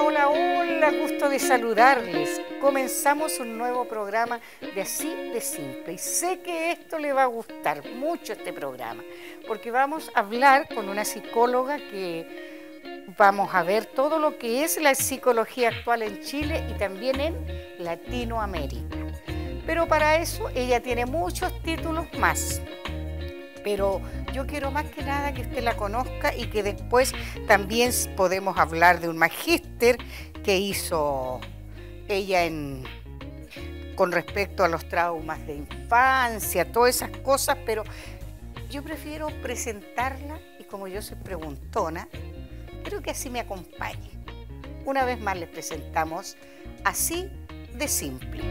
Hola, hola, gusto de saludarles. Comenzamos un nuevo programa de Así de Simple y sé que esto le va a gustar mucho este programa porque vamos a hablar con una psicóloga que vamos a ver todo lo que es la psicología actual en Chile y también en Latinoamérica. Pero para eso ella tiene muchos títulos más. Pero yo quiero más que nada que usted la conozca y que después también podemos hablar de un magíster que hizo ella con respecto a los traumas de infancia, todas esas cosas, pero yo prefiero presentarla y como yo soy preguntona, creo que así me acompañe. Una vez más les presentamos Así de Simple.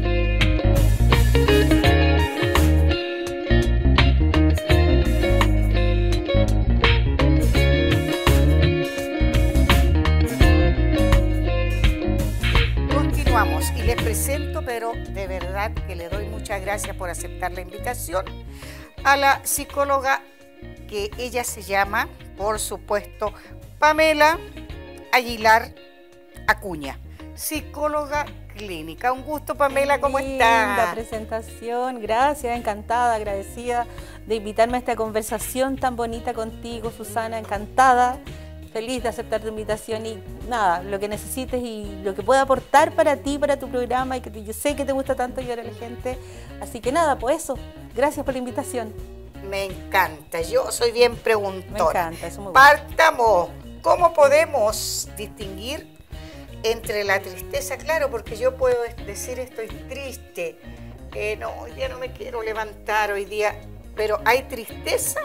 Y les presento, pero de verdad que le doy muchas gracias por aceptar la invitación a la psicóloga que ella se llama, por supuesto, Pamela Aguilar Acuña, psicóloga clínica. Un gusto, Pamela, ¿cómo estás? Linda presentación, gracias, encantada, agradecida de invitarme a esta conversación tan bonita contigo, Susana, encantada. Feliz de aceptar tu invitación y nada, lo que necesites y lo que pueda aportar para ti, para tu programa y que yo sé que te gusta tanto ayudar a la gente. Así que nada, pues eso, gracias por la invitación. Me encanta, yo soy bien preguntona. Me encanta, eso me gusta. Partamos, ¿cómo podemos distinguir entre la tristeza? Claro, porque yo puedo decir estoy triste, no, hoy día no me quiero levantar hoy día, pero hay tristeza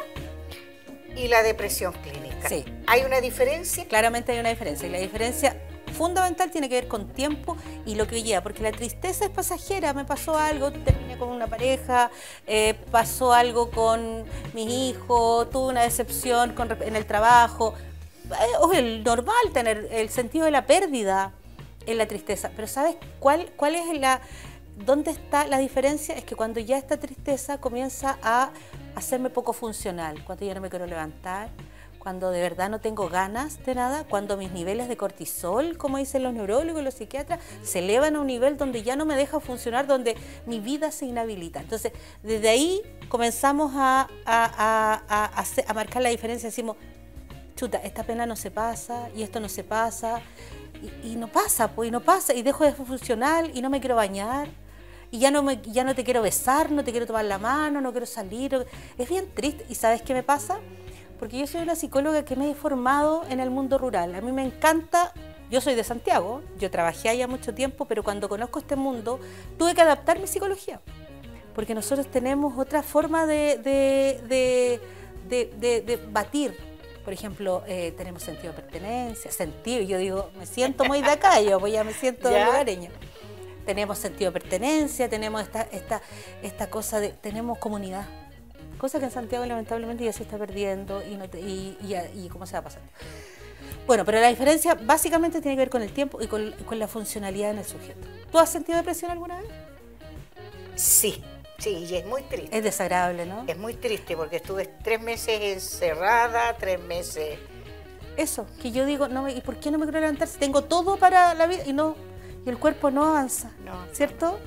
y la depresión clínica. Sí. ¿Hay una diferencia? Claramente hay una diferencia y la diferencia fundamental tiene que ver con tiempo y lo que lleva, porque la tristeza es pasajera, me pasó algo, terminé con una pareja, pasó algo con mis hijos, tuve una decepción en el trabajo, es normal tener el sentido de la pérdida en la tristeza, pero ¿sabes cuál es dónde está la diferencia? Es que cuando ya esta tristeza comienza a hacerme poco funcional, cuando ya no me quiero levantar, cuando de verdad no tengo ganas de nada, cuando mis niveles de cortisol, como dicen los neurólogos y los psiquiatras, se elevan a un nivel donde ya no me deja funcionar, donde mi vida se inhabilita. Entonces, desde ahí comenzamos a marcar la diferencia, decimos, chuta, esta pena no se pasa, y esto no se pasa, y no pasa, pues, y no pasa, y dejo de funcionar, y no me quiero bañar, y ya no te quiero besar, no te quiero tomar la mano, no quiero salir. Es bien triste. ¿Y sabes qué me pasa? Porque yo soy una psicóloga que me he formado en el mundo rural. A mí me encanta, yo soy de Santiago, yo trabajé allá mucho tiempo, pero cuando conozco este mundo tuve que adaptar mi psicología. Porque nosotros tenemos otra forma de batir. Por ejemplo, tenemos sentido de pertenencia, yo digo, me siento muy de acá, pues ya me siento lugareña. Tenemos sentido de pertenencia, tenemos esta cosa tenemos comunidad. Cosa que en Santiago lamentablemente ya se está perdiendo y cómo se va pasando. Bueno, pero la diferencia básicamente tiene que ver con el tiempo y con la funcionalidad en el sujeto. ¿Tú has sentido depresión alguna vez? Sí, y es muy triste. Es desagradable, ¿no? Es muy triste porque estuve 3 meses encerrada, 3 meses... Eso, que yo digo, no, ¿y por qué no me quiero levantar si tengo todo para la vida? Y el cuerpo no avanza, ¿cierto?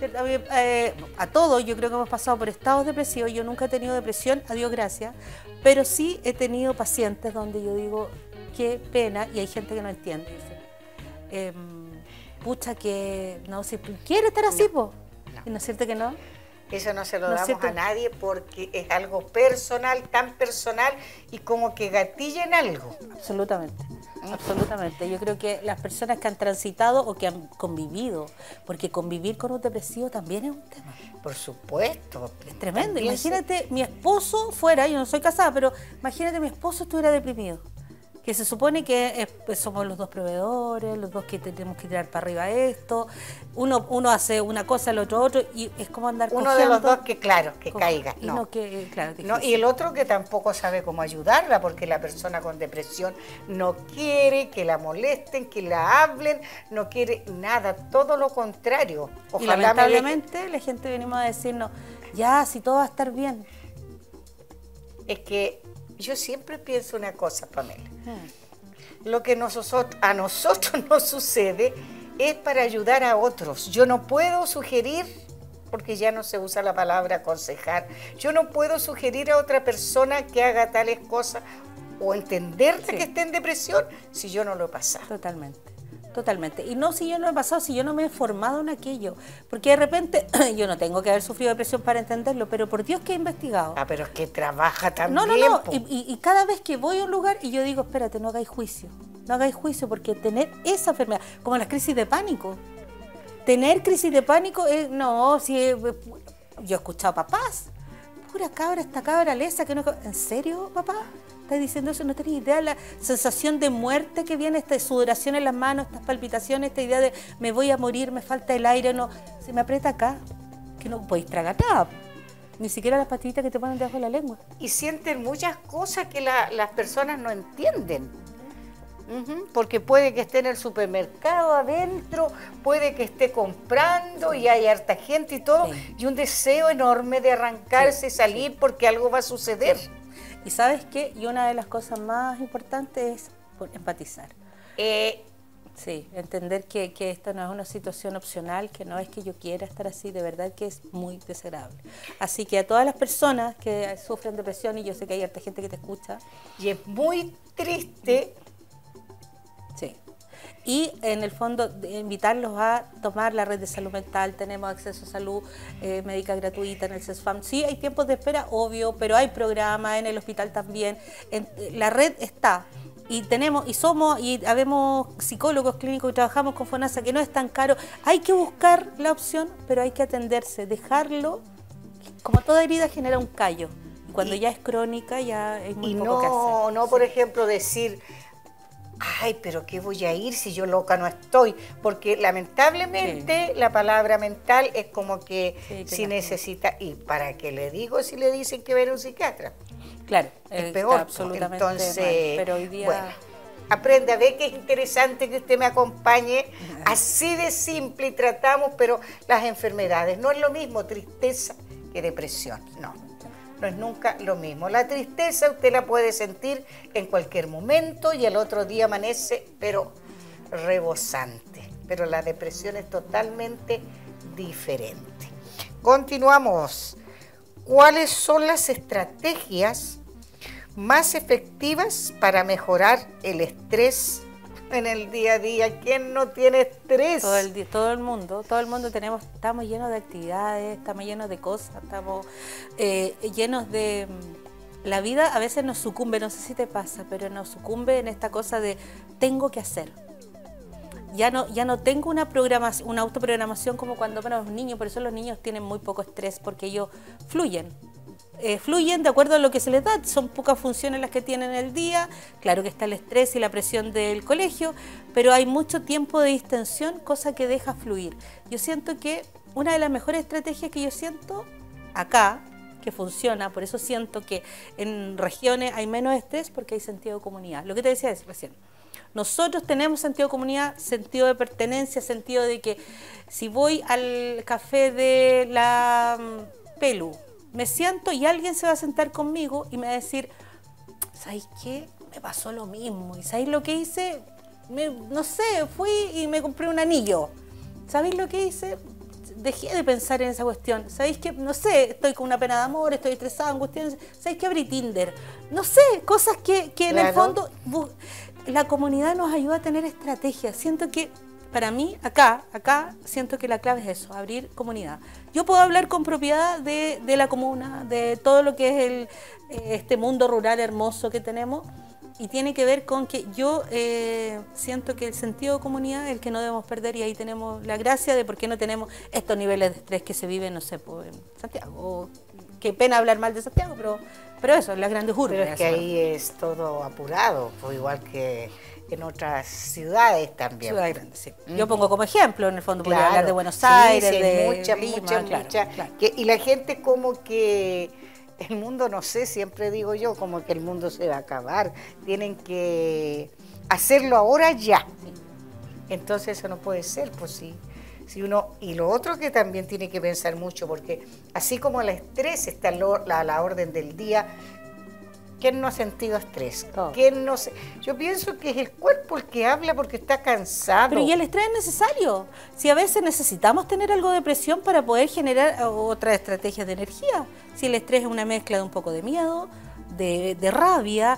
A todos yo creo que hemos pasado por estados depresivos. Yo nunca he tenido depresión, a Dios gracias, pero sí he tenido pacientes donde yo digo, qué pena, y hay gente que no entiende, dice, pucha que no, si quiere estar así, no. ¿No es cierto que no? Eso no se lo damos a nadie porque es algo personal, tan personal y como que gatilla en algo. Absolutamente. Absolutamente. Yo creo que las personas que han transitado o que han convivido, porque convivir con un depresivo también es un tema. Por supuesto. Es tremendo. Imagínate, mi esposo fuera, yo no soy casada, pero imagínate mi esposo estuviera deprimido. Que se supone que somos los dos proveedores, los dos que tenemos que tirar para arriba esto, uno hace una cosa, el otro otro, y es como andar uno de los dos que caiga. Y, y el otro que tampoco sabe cómo ayudarla, porque la persona con depresión no quiere que la molesten, que la hablen, no quiere nada, todo lo contrario. Ojalá y lamentablemente la gente venimos a decirnos, ya, si todo va a estar bien. Es que yo siempre pienso una cosa, Pamela. lo que a nosotros nos sucede es para ayudar a otros. Yo no puedo sugerir, porque ya no se usa la palabra aconsejar, yo no puedo sugerir a otra persona que haga tales cosas o entenderte que esté en depresión si yo no lo he pasado. Totalmente. Totalmente. Y no si yo no lo he pasado, si yo no me he formado en aquello. Porque de repente, yo no tengo que haber sufrido depresión para entenderlo, pero por Dios que he investigado. Ah, pero es que trabaja también. No. Y cada vez que voy a un lugar y yo digo, espérate, no hagáis juicio. No hagáis juicio porque tener esa enfermedad, como las crisis de pánico. Tener crisis de pánico, no, si yo he escuchado papás. Pura cabra, esta cabra lesa que no... ¿En serio, papá? ¿Estás diciendo eso? No tenés idea de la sensación de muerte que viene, esta sudoración en las manos, estas palpitaciones, esta idea de me voy a morir, me falta el aire, no, se me aprieta acá, que no podéis tragar nada, ni siquiera las pastillitas que te ponen debajo de la lengua. Y sienten muchas cosas que las personas no entienden. Porque puede que esté en el supermercado adentro, puede que esté comprando y hay harta gente y todo, y un deseo enorme de arrancarse y salir porque algo va a suceder. Y ¿sabes qué? Y una de las cosas más importantes es empatizar. Sí, entender que esto no es una situación opcional, que no es que yo quiera estar así, de verdad que es muy desagradable. Así que a todas las personas que sufren depresión, y yo sé que hay harta gente que te escucha. Y es muy triste. Sí. Y en el fondo invitarlos a tomar la red de salud mental. Tenemos acceso a salud médica gratuita en el CESFAM. Sí, hay tiempos de espera, obvio, pero hay programas en el hospital también. La red está. Y habemos psicólogos clínicos y trabajamos con FONASA, que no es tan caro. Hay que buscar la opción, pero hay que atenderse, dejarlo. Como toda herida genera un callo. Y cuando ya es crónica, ya es muy poco que hacer. No, por ejemplo, decir... Ay, pero ¿qué voy a ir si yo loca no estoy? Porque lamentablemente la palabra mental es como que si necesita... ¿Y para qué le digo si le dicen que va a ir a un psiquiatra? Claro, es peor. Absolutamente. Entonces, mal, pero hoy día... bueno, aprende a ver que es interesante que usted me acompañe. Así de simple y tratamos, pero las enfermedades no es lo mismo tristeza que depresión, no es nunca lo mismo. La tristeza usted la puede sentir en cualquier momento y al otro día amanece, pero rebosante. Pero la depresión es totalmente diferente. Continuamos. ¿Cuáles son las estrategias más efectivas para mejorar el estrés en el día a día? ¿Quién no tiene estrés? Todo el mundo estamos llenos de actividades, estamos llenos de cosas, estamos llenos de... La vida a veces nos sucumbe, no sé si te pasa, pero nos sucumbe en esta cosa de tengo que hacer. Ya no tengo una autoprogramación como cuando éramos niños, por eso los niños tienen muy poco estrés, porque ellos fluyen de acuerdo a lo que se les da, son pocas funciones las que tienen el día, claro que está el estrés y la presión del colegio, pero hay mucho tiempo de distensión, cosa que deja fluir. Yo siento que una de las mejores estrategias que yo siento acá, que funciona, por eso siento que en regiones hay menos estrés porque hay sentido de comunidad, lo que te decía recién. Nosotros tenemos sentido de comunidad, sentido de pertenencia, sentido de que si voy al café de la Pelu, me siento y alguien se va a sentar conmigo y me va a decir, ¿sabes qué? Me pasó lo mismo. ¿Y sabéis lo que hice? No sé, fui y me compré un anillo. ¿Sabéis lo que hice? Dejé de pensar en esa cuestión. ¿Sabéis qué? No sé, estoy con una pena de amor, estoy estresada, angustiada. ¿Sabéis qué? Abrí Tinder. No sé, cosas que en el fondo la comunidad nos ayuda a tener estrategias. Siento que para mí, acá, siento que la clave es eso, abrir comunidad. Yo puedo hablar con propiedad de la comuna, de todo lo que es este mundo rural hermoso que tenemos, y tiene que ver con que yo siento que el sentido de comunidad es el que no debemos perder, y ahí tenemos la gracia de por qué no tenemos estos niveles de estrés que se viven, no sé, pues, en Santiago. Qué pena hablar mal de Santiago, pero eso, en las grandes urbes. Pero es que ahí es todo apurado, pues igual que en otras ciudades también. Ciudades grandes, sí. Yo pongo como ejemplo, en el fondo, podría hablar de Buenos Aires, de Lima, claro. Y la gente como que el mundo, no sé, siempre digo yo, como que el mundo se va a acabar. Tienen que hacerlo ahora ya. Sí. Entonces eso no puede ser, pues sí. Si uno, y lo otro que también tiene que pensar mucho, porque así como el estrés está a la orden del día, ¿Quién no ha sentido estrés? Todo. ¿Quién no se... Yo pienso que es el cuerpo el que habla porque está cansado. Pero y el estrés es necesario. Si a veces necesitamos tener algo de presión para poder generar otras estrategias de energía. Si el estrés es una mezcla de un poco de miedo, de rabia,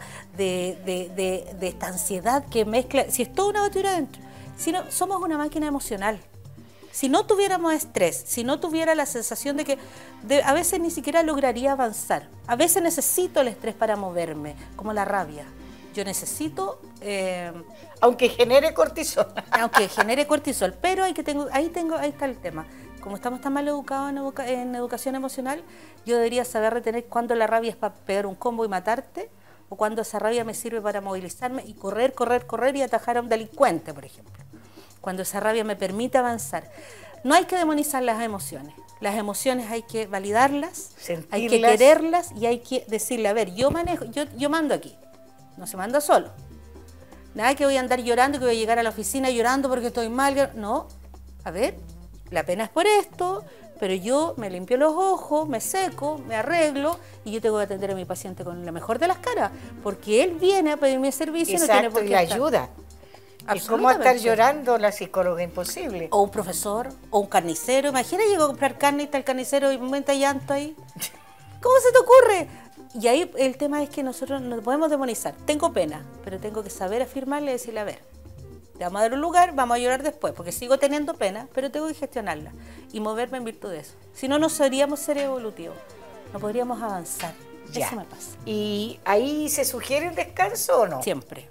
de esta ansiedad que mezcla... Si es toda una batidora adentro. Si no, somos una máquina emocional. Si no tuviéramos estrés, si no tuviera la sensación de que a veces ni siquiera lograría avanzar. A veces necesito el estrés para moverme, como la rabia. Yo necesito... aunque genere cortisol. Aunque genere cortisol, pero ahí está el tema. Como estamos tan mal educados en educación emocional, yo debería saber retener cuándo la rabia es para pegar un combo y matarte, o cuándo esa rabia me sirve para movilizarme y correr y atajar a un delincuente, por ejemplo. Cuando esa rabia me permite avanzar. No hay que demonizar las emociones. Las emociones hay que validarlas, sentirlas, hay que quererlas y hay que decirle, a ver, yo mando aquí, no se manda solo. Nada que voy a andar llorando, que voy a llegar a la oficina llorando porque estoy mal. No, a ver, la pena es por esto, pero yo me limpio los ojos, me seco, me arreglo y yo tengo que atender a mi paciente con la mejor de las caras, porque él viene a pedirme el servicio. Exacto, no tiene por qué y la estar. ayuda. ¿Y cómo estar llorando la psicóloga? Imposible. O un profesor, o un carnicero. Imagina, llego a comprar carne y está el carnicero y me inventa llanto ahí. ¿Cómo se te ocurre? Y ahí el tema es que nosotros no podemos demonizar. Tengo pena, pero tengo que saber afirmarle y decirle, a ver, te vamos a dar un lugar, vamos a llorar después, porque sigo teniendo pena, pero tengo que gestionarla y moverme en virtud de eso. Si no, no seríamos seres evolutivos, no podríamos avanzar. Ya. Eso me pasa. ¿Y ahí se sugiere el descanso o no? Siempre.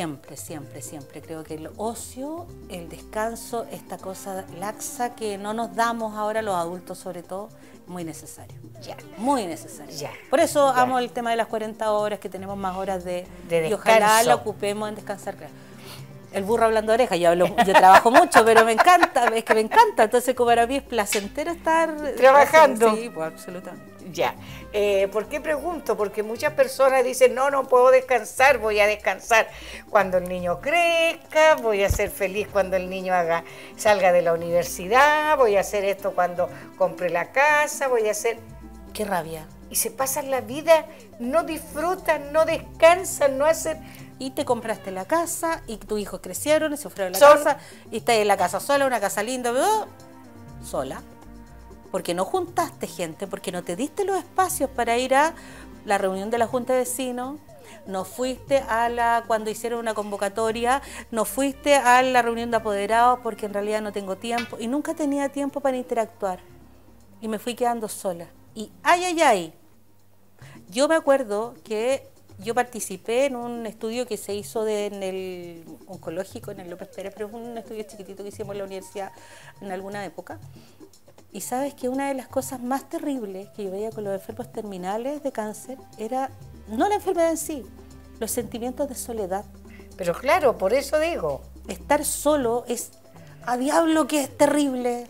Creo que el ocio, el descanso, esta cosa laxa que no nos damos ahora los adultos sobre todo, muy necesario. Ya. Muy necesario. Ya. Por eso Ya. amo el tema de las 40 horas, que tenemos más horas de y ojalá descanso. la ocupemos en descansar. El burro hablando de oreja, yo trabajo mucho, pero me encanta, es que me encanta. Entonces, como para mí es placentero estar trabajando. Sí, pues absolutamente. Ya. ¿Por qué pregunto? Porque muchas personas dicen, no puedo descansar, voy a descansar cuando el niño crezca, voy a ser feliz cuando el niño salga de la universidad, voy a hacer esto cuando compre la casa, voy a hacer... Qué rabia. Y se pasan la vida, no disfrutan, no descansan, no hacen... Y te compraste la casa, y tus hijos crecieron, y se fueron a la casa, y estás en la casa sola, una casa linda, sola. Porque no juntaste gente, porque no te diste los espacios para ir a la reunión de la Junta de Vecinos, no fuiste cuando hicieron una convocatoria, no fuiste a la reunión de apoderados porque en realidad no tengo tiempo, y nunca tenía tiempo para interactuar. Y me fui quedando sola. Y ay. Yo me acuerdo que yo participé en un estudio que se hizo en el oncológico, en el López Pérez, pero es un estudio chiquitito que hicimos en la universidad en alguna época. Y sabes que una de las cosas más terribles que yo veía con los enfermos terminales de cáncer era, no la enfermedad en sí, los sentimientos de soledad. Pero claro, por eso digo. Estar solo es, a diablo que es terrible.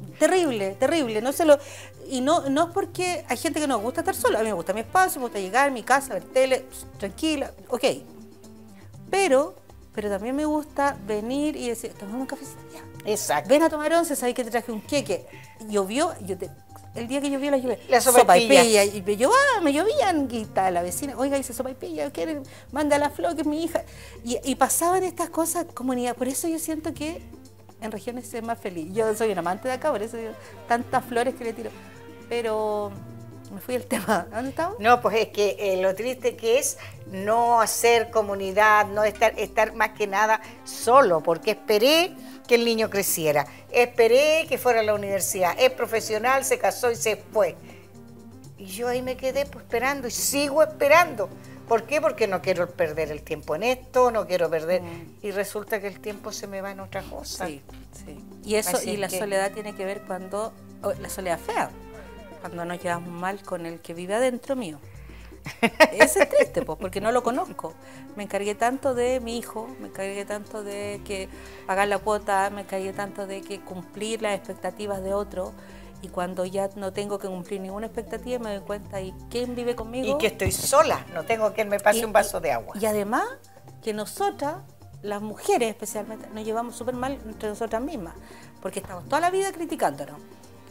Y no es porque hay gente que no gusta estar sola. A mí me gusta mi espacio, me gusta llegar a mi casa, ver tele, tranquila, ok. Pero también me gusta venir y decir, tomamos un cafecito ya. Exacto. Ven a tomar once, sabes que te traje un queque. Llovió, el día que llovió la lluvia. La sopaipilla. Y me llovían, y está la vecina, oiga, dice sopaipilla, ¿quiere? Manda la flor, que es mi hija. Y pasaban estas cosas, comunidad. Por eso yo siento que en regiones es más feliz. Yo soy un amante de acá, por eso digo, tantas flores que le tiro. Pero me fui del tema. ¿Dónde estamos? No, pues es que lo triste que es no hacer comunidad, no estar más que nada solo, porque esperé que el niño creciera, esperé que fuera a la universidad, es profesional, se casó y se fue. Y yo ahí me quedé pues, esperando y sigo esperando. ¿Por qué? Porque no quiero perder el tiempo en esto, no quiero perder... Y resulta que el tiempo se me va en otra cosa. Sí. Y eso, Así y la que... soledad tiene que ver la soledad fea, cuando nos llevamos mal con el que vive adentro mío. Ese es triste, pues, porque no lo conozco. Me encargué tanto de mi hijo, me encargué tanto de que pagar la cuota, me encargué tanto de que cumplir las expectativas de otro, y cuando ya no tengo que cumplir ninguna expectativa me doy cuenta, ¿y quién vive conmigo? Y que estoy sola, no tengo quien me pase un vaso de agua. Y además que nosotras, las mujeres especialmente, nos llevamos súper mal entre nosotras mismas, porque estamos toda la vida criticándonos.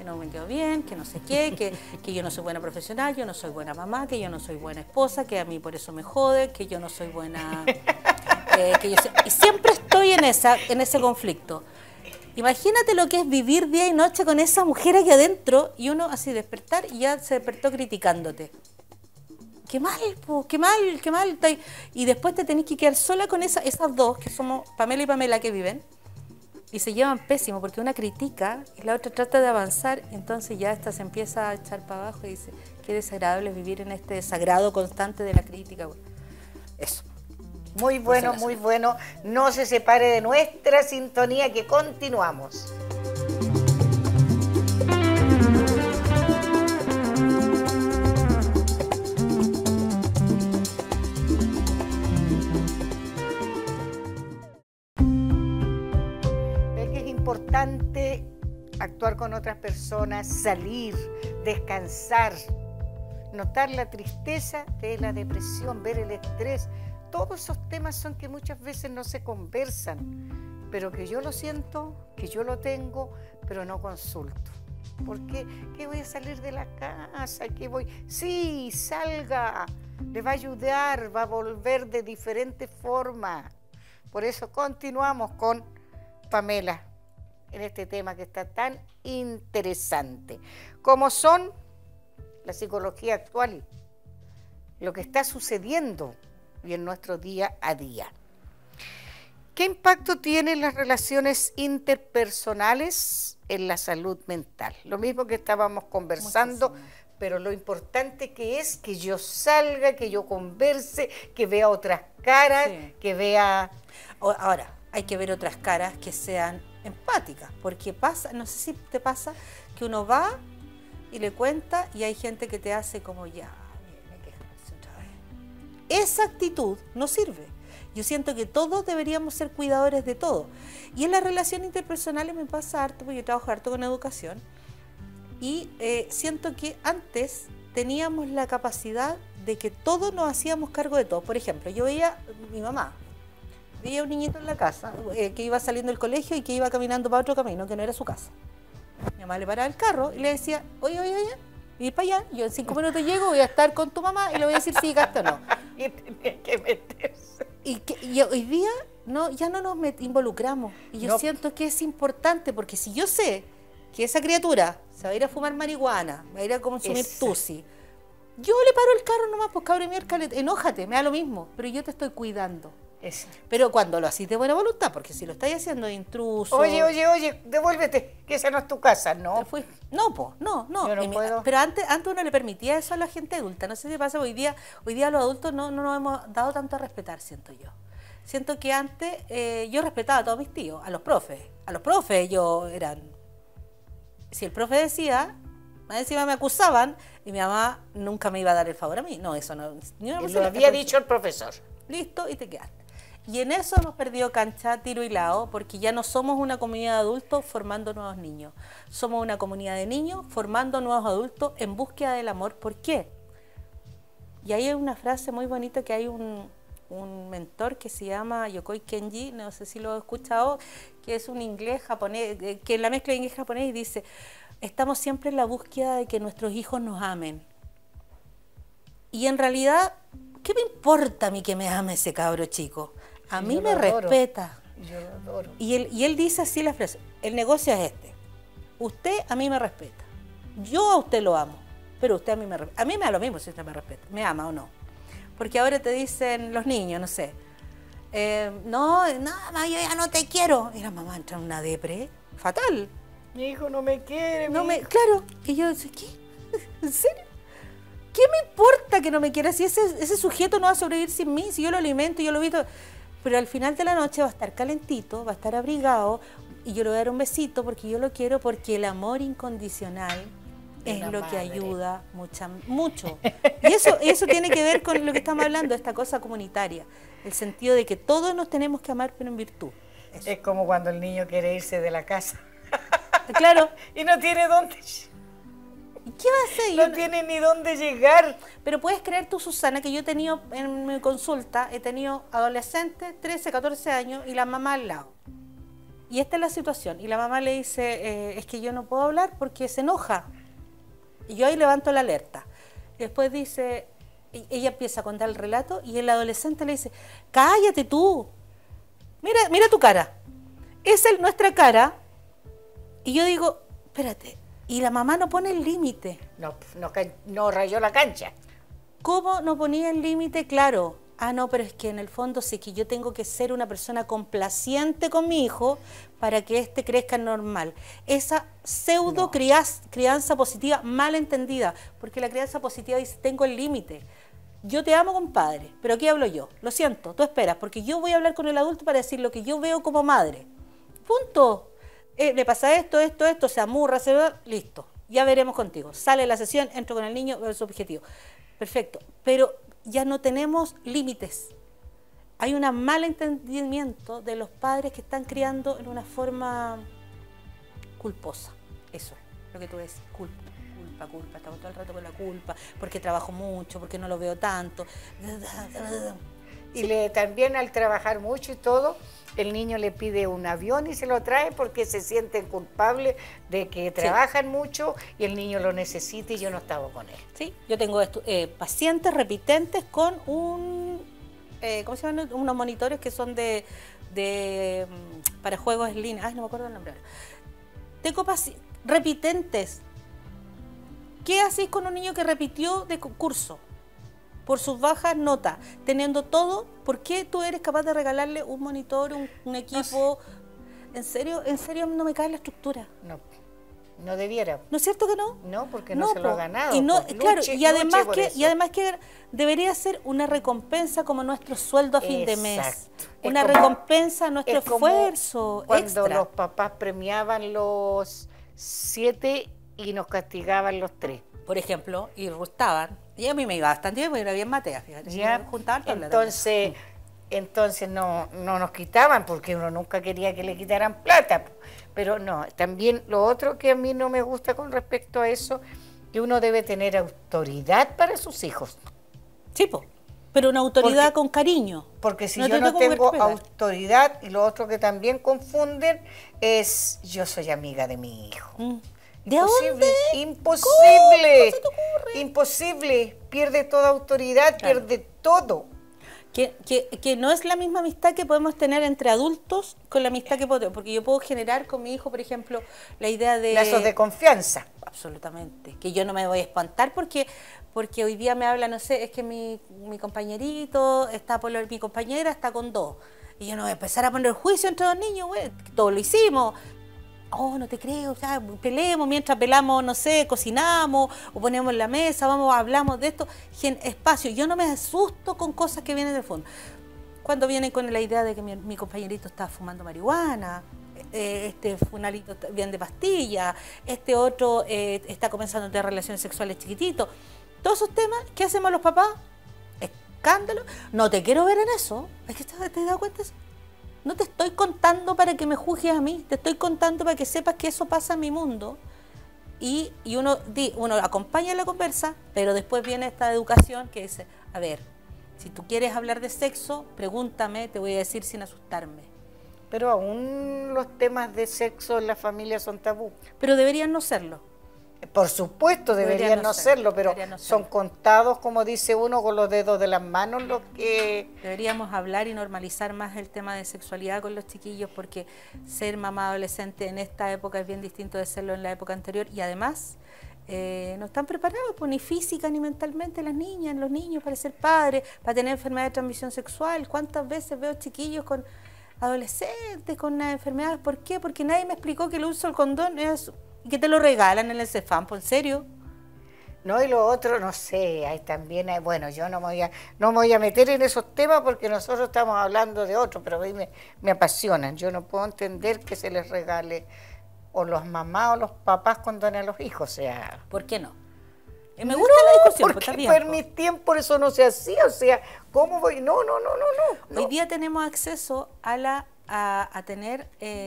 que no me quedo bien, que no sé qué, que yo no soy buena profesional, yo no soy buena mamá, que yo no soy buena esposa, que a mí por eso me jode, que yo no soy buena... y siempre estoy en ese conflicto. Imagínate lo que es vivir día y noche con esa mujer aquí adentro y uno así despertar y ya se despertó criticándote. Qué mal, po, qué mal. Y después te tenés que quedar sola con esas dos, que somos Pamela y Pamela, que viven, y se llevan pésimo, porque una critica y la otra trata de avanzar, entonces ya esta se empieza a echar para abajo y dice, qué desagradable vivir en este desagrado constante de la crítica. Eso. Muy bueno, muy bueno. No se separe de nuestra sintonía, que continuamos. Ve que es importante actuar con otras personas, salir, descansar, notar la tristeza de la depresión, ver el estrés. Todos esos temas son que muchas veces no se conversan, pero que yo lo siento, que yo lo tengo, pero no consulto. ¿Por qué? ¿Qué voy a salir de la casa? ¿Qué voy? Sí, salga, le va a ayudar, va a volver de diferente forma. Por eso continuamos con Pamela en este tema que está tan interesante, como son la psicología actual, lo que está sucediendo y en nuestro día a día. ¿Qué impacto tienen las relaciones interpersonales en la salud mental? Lo mismo que estábamos conversando, muchísimo. Pero lo importante que es que yo salga, que yo converse, que vea otras caras, sí. Que vea... Ahora, hay que ver otras caras que sean empáticas, porque pasa, no sé si te pasa, que uno va y le cuenta y hay gente que te hace como ya... Esa actitud no sirve. Yo siento que todos deberíamos ser cuidadores de todo. Y en las relaciones interpersonales me pasa harto, porque yo trabajo harto con educación, y siento que antes teníamos la capacidad de que todos nos hacíamos cargo de todo. Por ejemplo, yo veía mi mamá, veía un niñito en la casa que iba saliendo del colegio y que iba caminando para otro camino, que no era su casa. Mi mamá le paraba el carro y le decía, oye, ir para allá, yo en 5 minutos llego, voy a estar con tu mamá y le voy a decir si llegaste o no. Y tenía que meterse. Y hoy día ya no nos involucramos. Y yo siento que es importante, porque si yo sé que esa criatura se va a ir a fumar marihuana, va a ir a consumir tusi, yo le paro el carro nomás, pues cabrón, miércoles, enójate, me da lo mismo, pero yo te estoy cuidando. Pero cuando lo haces de buena voluntad, porque si lo estás haciendo de intruso... Oye, devuélvete, que esa no es tu casa, ¿no? No. Yo no puedo. Pero antes uno le permitía eso a la gente adulta. No sé si pasa, hoy día los adultos no nos hemos dado tanto a respetar, siento yo. Siento que antes yo respetaba a todos mis tíos, a los profes. A los profes ellos eran... Si el profe decía, más encima me acusaban, y mi mamá nunca me iba a dar el favor a mí. No, eso no... Lo había dicho el profesor. Listo, y te quedaste. Y en eso hemos perdido cancha, tiro y lado, porque ya no somos una comunidad de adultos formando nuevos niños. Somos una comunidad de niños formando nuevos adultos en búsqueda del amor. ¿Por qué? Y hay una frase muy bonita que hay un mentor que se llama Yokoi Kenji, no sé si lo he escuchado, que es un inglés japonés, que en la mezcla de inglés japonés, y dice, estamos siempre en la búsqueda de que nuestros hijos nos amen. Y en realidad, ¿qué me importa a mí que me ame ese cabro chico? A mí me respeta. Yo lo adoro. Y él dice así la frase, el negocio es este, usted a mí me respeta, yo a usted lo amo, pero usted a mí me respeta. A mí me da lo mismo si usted me respeta, me ama o no. Porque ahora te dicen los niños, no sé, no, mamá, yo ya no te quiero. Y la mamá entra en una depre fatal. Mi hijo no me quiere. Claro, y yo decía, ¿qué? ¿En serio? ¿Qué me importa que no me quiera? Si ese sujeto no va a sobrevivir sin mí, si yo lo alimento, yo lo visto. Pero al final de la noche va a estar calentito, va a estar abrigado, y yo le voy a dar un besito porque yo lo quiero, porque el amor incondicional es lo que ayuda mucho. Y eso tiene que ver con lo que estamos hablando, esta cosa comunitaria, el sentido de que todos nos tenemos que amar, pero en virtud. Eso. Es como cuando el niño quiere irse de la casa. Claro. Y no tiene dónde. ¿Y qué va a hacer? No tiene ni dónde llegar. Pero puedes creer tú, Susana, que yo he tenido en mi consulta, he tenido adolescentes, 13, 14 años, y la mamá al lado. y esta es la situación. Y la mamá le dice, es que yo no puedo hablar porque se enoja. Y yo ahí levanto la alerta. Y después dice, ella empieza a contar el relato y el adolescente le dice, cállate tú, mira tu cara. Esa es nuestra cara. Y yo digo, espérate, y la mamá no pone el límite. No rayó la cancha. ¿Cómo no ponía el límite? Claro. Ah, no, pero es que en el fondo sí que yo tengo que ser una persona complaciente con mi hijo para que éste crezca normal. Esa pseudo crianza positiva mal entendida, porque la crianza positiva dice, tengo el límite. Yo te amo, compadre, pero aquí hablo yo. Lo siento, tú esperas, porque yo voy a hablar con el adulto para decir lo que yo veo como madre. Punto. Le pasa esto, se amurra, se va, listo. Ya veremos contigo. Sale la sesión, entro con el niño, veo su objetivo. Perfecto, pero ya no tenemos límites. Hay un mal entendimiento de los padres que están criando en una forma culposa. Eso es lo que tú ves, culpa, estamos todo el rato con la culpa, porque trabajo mucho, porque no lo veo tanto. Y también al trabajar mucho y todo, el niño le pide un avión y se lo trae porque se sienten culpables de que trabajan mucho y el niño lo necesita y yo no estaba con él. Sí, yo tengo pacientes repitentes con ¿cómo se llaman? Unos monitores que son para juegos en línea. Ay, no me acuerdo el nombre ahora. Tengo repitentes. ¿Qué hacéis con un niño que repitió de curso? Por sus bajas notas, teniendo todo, ¿por qué tú eres capaz de regalarle un monitor, un equipo? No sé. ¿En serio no me cae la estructura? No debiera. ¿No es cierto que no? No, porque no se lo ha ganado. Y no, claro, y además que debería ser una recompensa como nuestro sueldo a fin de mes. Una recompensa a nuestro esfuerzo cuando extra. Los papás premiaban los 7 y nos castigaban los 3. Por ejemplo, y gustaban. Y a mí me iba bastante bien, porque era bien matea, fíjate. Ya, entonces no nos quitaban, porque uno nunca quería que le quitaran plata. Pero no, también lo otro que a mí no me gusta con respecto a eso, que uno debe tener autoridad para sus hijos. Sí, pero una autoridad con cariño. Porque si yo no tengo autoridad, y lo otro que también confunden es, yo soy amiga de mi hijo. ¿De dónde? Imposible. Imposible. Pierde toda autoridad, pierde todo. Que no es la misma amistad que podemos tener entre adultos con la amistad que podemos, porque yo puedo generar con mi hijo, por ejemplo, la idea de... lazos de confianza. Absolutamente. Que yo no me voy a espantar porque hoy día me habla, no sé, es que mi compañerito mi compañera está con 2. Y yo no voy a empezar a poner juicio entre 2 niños, güey. Todo lo hicimos. Oh, no te creo, ya peleemos, mientras pelamos, no sé, cocinamos o ponemos en la mesa, hablamos de esto, espacio. Yo no me asusto con cosas que vienen de fondo. Cuando vienen con la idea de que mi compañerito está fumando marihuana, funalito viene de pastilla, este otro está comenzando a tener relaciones sexuales chiquititos, todos esos temas, ¿qué hacemos los papás? Escándalo. No te quiero ver en eso. ¿Es que te has dado cuenta de eso? No te estoy contando para que me juzgues a mí, te estoy contando para que sepas que eso pasa en mi mundo. Y uno acompaña la conversa, pero después viene esta educación que dice, a ver, si tú quieres hablar de sexo, pregúntame, te voy a decir sin asustarme. Pero aún los temas de sexo en la familia son tabú. Pero deberían no serlo. Por supuesto, deberían no serlo, pero son contados, como dice uno, con los dedos de las manos los que... Deberíamos hablar y normalizar más el tema de sexualidad con los chiquillos, porque ser mamá adolescente en esta época es bien distinto de serlo en la época anterior, y además no están preparados, pues, ni física ni mentalmente las niñas, los niños para ser padres, para tener enfermedad de transmisión sexual. ¿Cuántas veces veo chiquillos con adolescentes con unas enfermedades? ¿Por qué? Porque nadie me explicó que el uso del condón es... y que te lo regalan en el Cefam, ¿en serio? No, y lo otro, no sé, hay también, bueno, yo no me voy a meter en esos temas porque nosotros estamos hablando de otros, pero a mí me apasionan. Yo no puedo entender que se les regale o los mamás o los papás condones a los hijos, o sea... ¿Por qué no? Me gusta la discusión, porque por mi tiempo eso no se hacía, o sea, ¿cómo voy? No. Hoy día tenemos acceso a tener...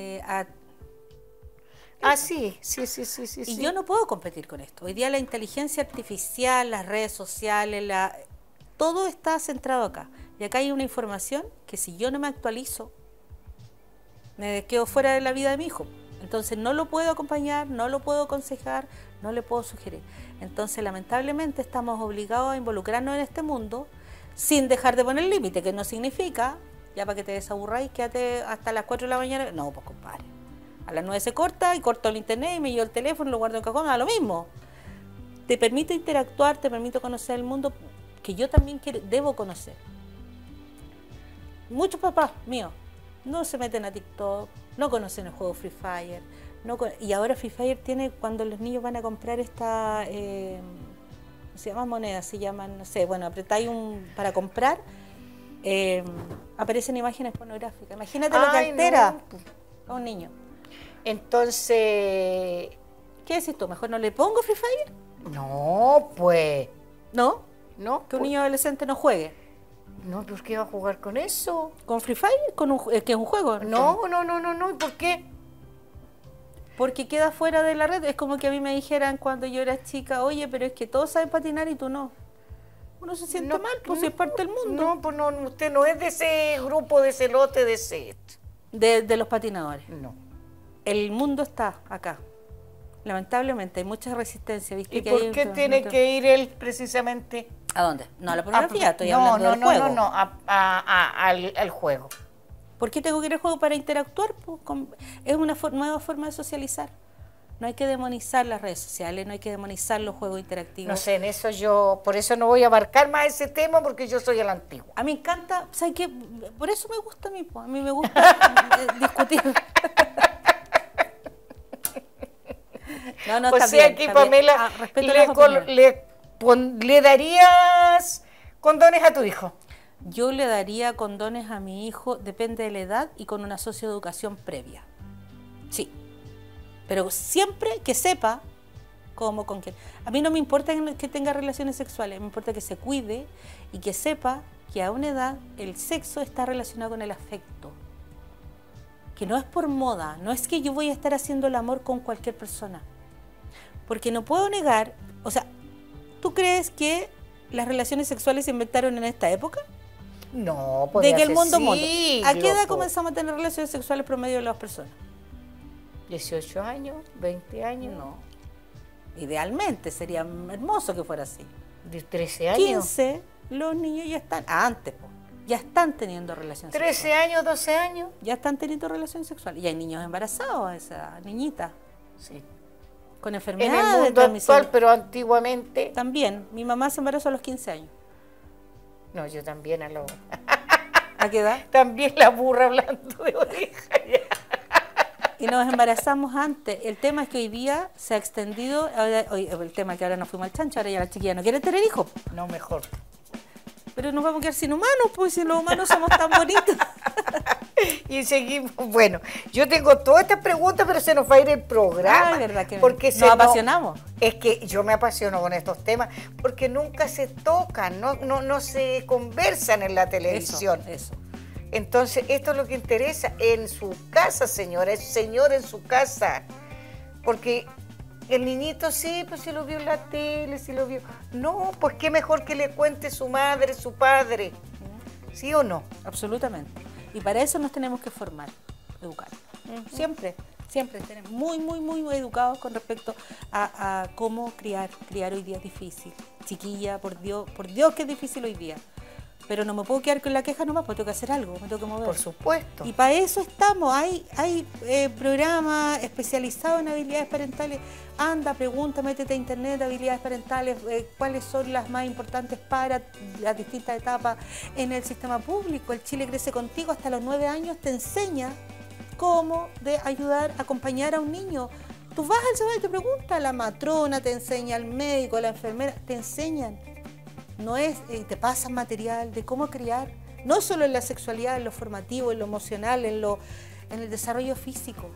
sí. Y yo no puedo competir con esto. Hoy día la inteligencia artificial, las redes sociales, todo está centrado acá. Y acá hay una información que si yo no me actualizo, me quedo fuera de la vida de mi hijo. Entonces no lo puedo acompañar, no lo puedo aconsejar, no le puedo sugerir. Entonces lamentablemente estamos obligados a involucrarnos en este mundo sin dejar de poner límite, que no significa, ya para que te desaburráis, quédate hasta las 4 de la mañana. No, pues compadre, a las 9 se corta y corto el internet y me llevo el teléfono, lo guardo en el cajón, a lo mismo. Te permite interactuar, te permite conocer el mundo que yo también debo conocer. Muchos papás míos no se meten a TikTok, no conocen el juego Free Fire, y ahora Free Fire tiene, cuando los niños van a comprar esta, se llaman monedas, se llaman, no sé, bueno, apretáis para comprar, aparecen imágenes pornográficas. Imagínate lo que altera a un niño. Entonces, ¿qué decís tú? ¿Mejor no le pongo Free Fire? No, pues. ¿No? No. Que un niño adolescente no juegue. No, ¿por qué va a jugar con eso? ¿Con Free Fire? ¿Que es un juego? No. ¿Y por qué? Porque queda fuera de la red. Es como que a mí me dijeran cuando yo era chica, oye, pero es que todos saben patinar y tú no. Uno se siente mal, pues si es parte del mundo. No, pues no, usted no es de ese grupo, de ese lote, de ese... De los patinadores. No. El mundo está acá. Lamentablemente, hay mucha resistencia. ¿Viste? ¿Y por qué tiene que ir él precisamente? ¿A dónde? No, a la pornografía, estoy hablando del juego. No, al juego. ¿Por qué tengo que ir al juego? Para interactuar. Pues, es una nueva forma de socializar. No hay que demonizar las redes sociales, no hay que demonizar los juegos interactivos. No sé, en eso por eso no voy a abarcar más ese tema porque yo soy a la antigua. A mí me encanta, ¿sabes qué? Por eso me gusta a mí, pues. A mí me gusta discutir. No, pues está sí, bien, aquí está Pamela, ¿le darías condones a tu hijo? Yo le daría condones a mi hijo, depende de la edad y con una socioeducación previa. Sí. Pero siempre que sepa cómo, con quién. A mí no me importa que tenga relaciones sexuales, me importa que se cuide y que sepa que a una edad el sexo está relacionado con el afecto. Que no es por moda, no es que yo voy a estar haciendo el amor con cualquier persona. Porque no puedo negar, o sea, ¿tú crees que las relaciones sexuales se inventaron en esta época? No, pues de que el mundo. ¿A qué edad pues comenzamos a tener relaciones sexuales promedio de las personas? 18 años, 20 años. No. Idealmente sería hermoso que fuera así. De 13 años. 15, los niños ya están, antes, ya están teniendo relaciones 13 sexuales. años, 12 años. Ya están teniendo relaciones sexuales. Y hay niños embarazados, esa niñita. Sí. Con En enfermedades el de mundo transmisión. actual, pero antiguamente. También. Mi mamá se embarazó a los 15 años. No, yo también a los... ¿A qué edad? También la burra hablando de oreja. Y nos embarazamos antes. El tema es que hoy día se ha extendido, el tema es que ahora nos fuimos al chancho, ahora ya las chiquillas no quieren tener hijos. No, mejor. Pero nos vamos a quedar sin humanos, pues si los humanos somos tan bonitos. Y seguimos. Bueno, yo tengo todas estas preguntas, pero se nos va a ir el programa. Ah, verdad que porque nos apasionamos. Es que yo me apasiono con estos temas porque nunca se tocan, no se conversan en la televisión. Eso. Entonces, esto es lo que interesa en su casa, señora, es señor en su casa. Porque el niñito sí, pues si lo vio en la tele, si lo vio. No, pues qué mejor que le cuente su madre, su padre. ¿Sí o no? Absolutamente. Y para eso nos tenemos que formar, educar. Siempre tenemos muy educados con respecto a cómo criar. Criar hoy día es difícil. Chiquilla, por Dios que es difícil hoy día. Pero no me puedo quedar con la queja nomás, porque tengo que hacer algo, me tengo que mover. Por supuesto. Y para eso estamos, hay programas especializados en habilidades parentales. Anda, pregunta, métete a internet, habilidades parentales, cuáles son las más importantes para las distintas etapas en el sistema público. El Chile Crece Contigo, hasta los 9 años te enseña cómo de ayudar, acompañar a un niño. Tú vas al salón y te preguntas, la matrona te enseña, el médico, la enfermera, te enseñan. No es, te pasan material de cómo criar, no solo en la sexualidad, en lo formativo, en lo emocional, en el desarrollo físico,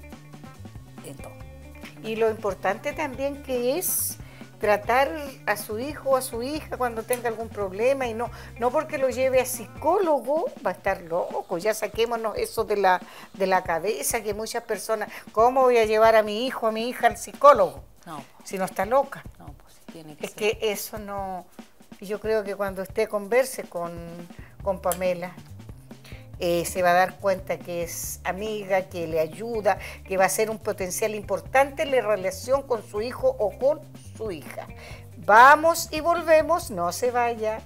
en todo. Y lo importante también que es tratar a su hijo o a su hija cuando tenga algún problema y no porque lo lleve a psicólogo va a estar loco. Ya saquémonos eso de la cabeza, que muchas personas, ¿cómo voy a llevar a mi hijo, a mi hija al psicólogo? No, si no está loca. No, pues tiene que es ser. Que eso no... Yo creo que cuando usted converse con Pamela, se va a dar cuenta que es amiga, que le ayuda, que va a ser un potencial importante en la relación con su hijo o con su hija. Vamos y volvemos, no se vaya.